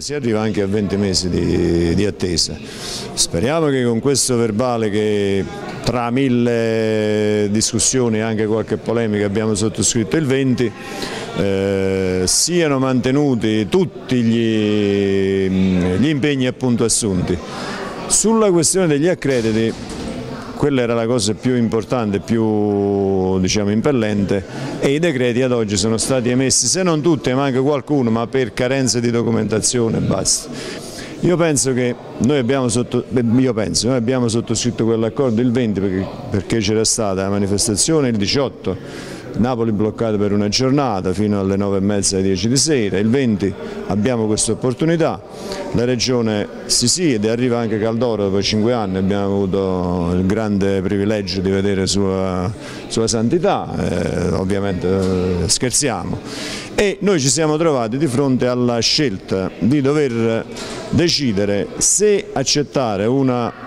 si arriva anche a 20 mesi di attesa. Speriamo che con questo verbale, che tra mille discussioni e anche qualche polemica abbiamo sottoscritto il 20, siano mantenuti tutti gli impegni appunto assunti. Sulla questione degli accrediti, quella era la cosa più importante, più diciamo impellente, e i decreti ad oggi sono stati emessi, se non tutti, ma anche qualcuno, ma per carenze di documentazione basta. Io penso che noi abbiamo sottoscritto quell'accordo il 20 perché c'era stata la manifestazione il 18, Napoli bloccata per una giornata fino alle 9:30, alle 10 di sera. Il 20 abbiamo questa opportunità, la Regione sì, ed arriva anche Caldoro dopo 5 anni, abbiamo avuto il grande privilegio di vedere sua santità, ovviamente scherziamo, e noi ci siamo trovati di fronte alla scelta di dover decidere se accettare una,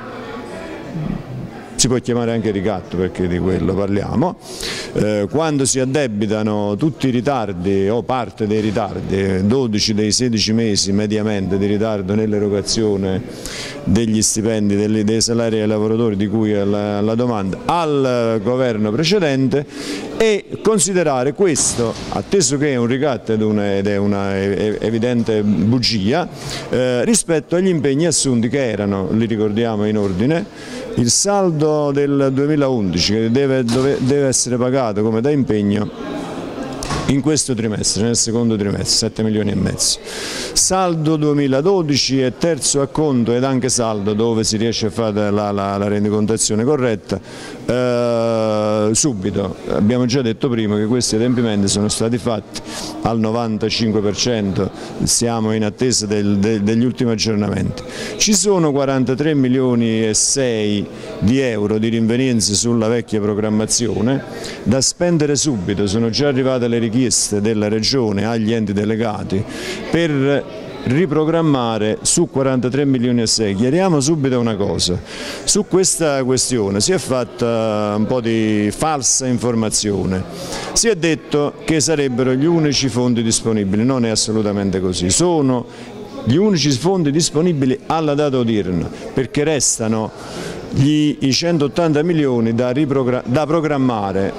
si può chiamare anche ricatto perché di quello parliamo, quando si addebitano tutti i ritardi o parte dei ritardi, 12 dei 16 mesi mediamente di ritardo nell'erogazione degli stipendi, dei salari ai lavoratori di cui alla domanda, al governo precedente, e considerare questo, atteso che è un ricatto ed è una evidente bugia, rispetto agli impegni assunti che erano, li ricordiamo in ordine, il saldo del 2011 che deve essere pagato come da impegno in questo trimestre, nel secondo trimestre, 7,5 milioni. Saldo 2012 e terzo acconto ed anche saldo dove si riesce a fare la rendicontazione corretta subito. Abbiamo già detto prima che questi adempimenti sono stati fatti al 95%, siamo in attesa degli ultimi aggiornamenti. Ci sono 43 milioni e 6 di euro di rinvenienze sulla vecchia programmazione da spendere subito, sono già arrivate le richieste della Regione agli enti delegati per riprogrammare su 43 milioni e 6. Chiariamo subito una cosa: su questa questione si è fatta un po' di falsa informazione, si è detto che sarebbero gli unici fondi disponibili, non è assolutamente così, sono gli unici fondi disponibili alla data odierna, perché restano i 180 milioni da programmare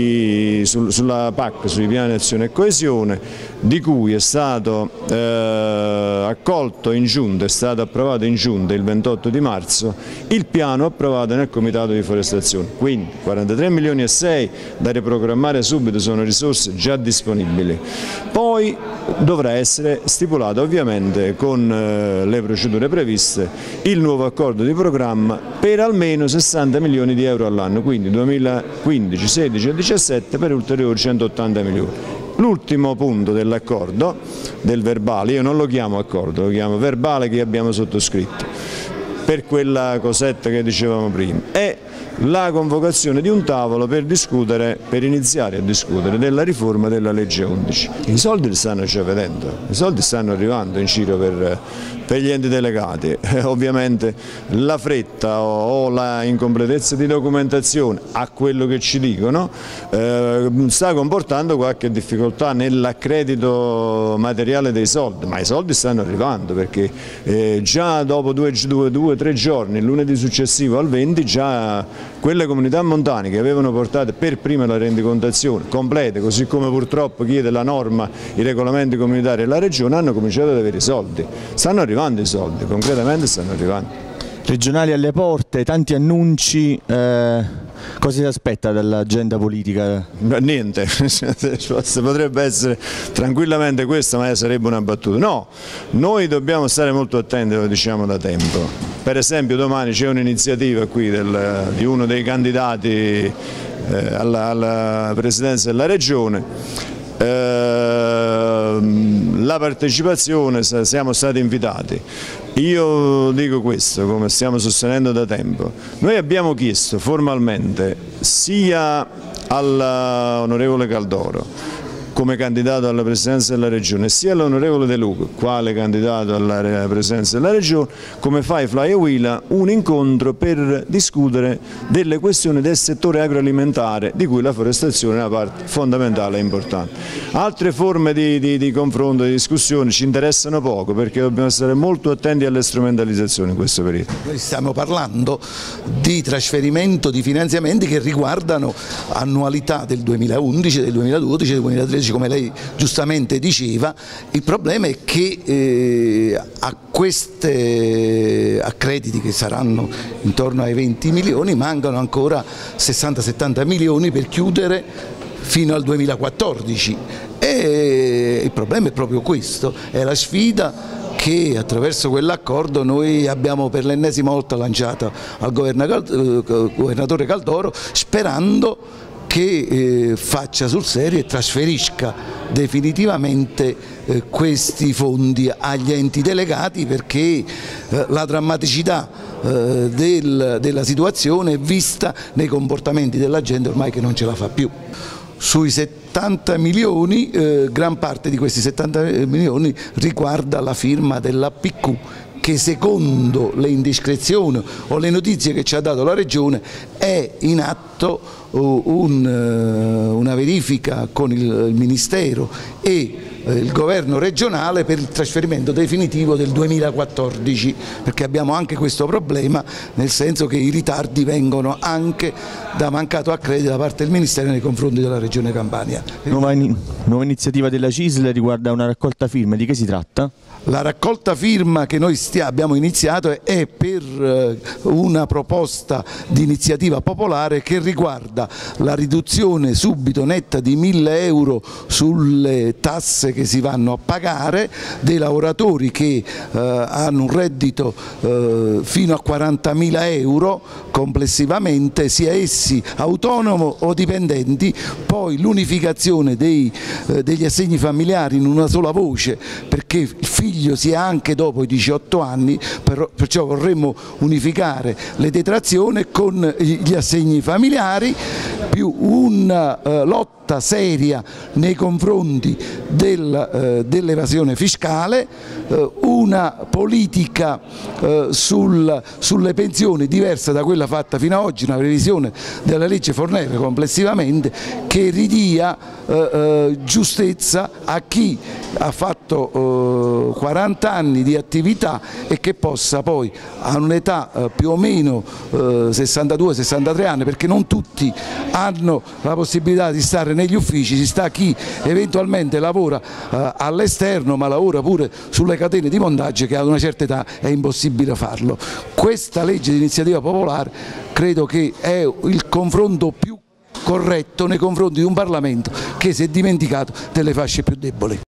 sulla PAC, sui piani di azione e coesione, di cui è stato accolto in giunta, è stato approvato in giunta il 28 di marzo, il piano approvato nel Comitato di Forestazione. Quindi 43 milioni e 6 da riprogrammare subito, sono risorse già disponibili. Poi dovrà essere stipulato ovviamente con le procedure previste il nuovo accordo di programma per almeno 60 milioni di euro all'anno, quindi 2015, 16 e 17 per ulteriori 180 milioni. L'ultimo punto dell'accordo, del verbale, io non lo chiamo accordo, lo chiamo verbale che abbiamo sottoscritto, per quella cosetta che dicevamo prima, è la convocazione di un tavolo per discutere, per iniziare a discutere della riforma della legge 11. I soldi li stanno già vedendo, i soldi stanno arrivando in giro per gli enti delegati. Ovviamente la fretta o la incompletezza di documentazione, a quello che ci dicono, sta comportando qualche difficoltà nell'accredito materiale dei soldi, ma i soldi stanno arrivando, perché già dopo 2-3 giorni, il lunedì successivo al 20, già quelle comunità montane che avevano portato per prima la rendicontazione completa, così come purtroppo chiede la norma, i regolamenti comunitari e la Regione, hanno cominciato ad avere i soldi. Stanno arrivando i soldi, concretamente stanno arrivando. Regionali alle porte, tanti annunci, cosa si aspetta dall'agenda politica? Niente, potrebbe essere tranquillamente questa, ma sarebbe una battuta. No, noi dobbiamo stare molto attenti, lo diciamo da tempo. Per esempio domani c'è un'iniziativa qui di uno dei candidati alla presidenza della Regione. La partecipazione, siamo stati invitati. Io dico questo, come stiamo sostenendo da tempo, noi abbiamo chiesto formalmente sia all'onorevole Caldoro come candidato alla presidenza della Regione, sia l'onorevole De Luca, quale candidato alla presidenza della Regione, come fa Flavio Huila, un incontro per discutere delle questioni del settore agroalimentare, di cui la forestazione è una parte fondamentale e importante. Altre forme di confronto, di discussione ci interessano poco, perché dobbiamo stare molto attenti alle strumentalizzazioni in questo periodo. Noi stiamo parlando di trasferimento di finanziamenti che riguardano annualità del 2011, del 2012, del 2013, come lei giustamente diceva. Il problema è che a questi accrediti, che saranno intorno ai 20 milioni, mancano ancora 60-70 milioni per chiudere fino al 2014, e il problema è proprio questo, è la sfida che attraverso quell'accordo noi abbiamo per l'ennesima volta lanciato al governatore Caldoro, sperando che faccia sul serio e trasferisca definitivamente questi fondi agli enti delegati, perché la drammaticità della situazione è vista nei comportamenti della gente ormai che non ce la fa più. Sui 70 milioni, gran parte di questi 70 milioni riguarda la firma dell'APQ, che secondo le indiscrezioni o le notizie che ci ha dato la Regione è in atto una verifica con il Ministero e il governo regionale per il trasferimento definitivo del 2014, perché abbiamo anche questo problema, nel senso che i ritardi vengono anche da mancato accredito da parte del Ministero nei confronti della Regione Campania. Nuova iniziativa della CISL riguarda una raccolta firme, di che si tratta? La raccolta firma che noi abbiamo iniziato è per una proposta di iniziativa popolare che riguarda la riduzione subito netta di 1.000 euro sulle tasse che si vanno a pagare dei lavoratori che hanno un reddito fino a 40.000 euro complessivamente, sia essi autonomo o dipendenti, poi l'unificazione degli assegni familiari in una sola voce, perché il figlio sia anche dopo i 18 anni, perciò vorremmo unificare le detrazioni con gli assegni familiari, più una lotta seria nei confronti dell'evasione fiscale, una politica sulle pensioni diversa da quella fatta fino ad oggi, una revisione della legge Fornero complessivamente che ridia giustezza a chi ha fatto 40 anni di attività e che possa poi a un'età più o meno 62-63 anni, perché non tutti hanno la possibilità di stare negli uffici, ci sta chi eventualmente lavora all'esterno ma lavora pure sulle catene di montaggio, che ad una certa età è impossibile farlo. Questa legge di iniziativa popolare credo che è il confronto più corretto nei confronti di un Parlamento che si è dimenticato delle fasce più deboli.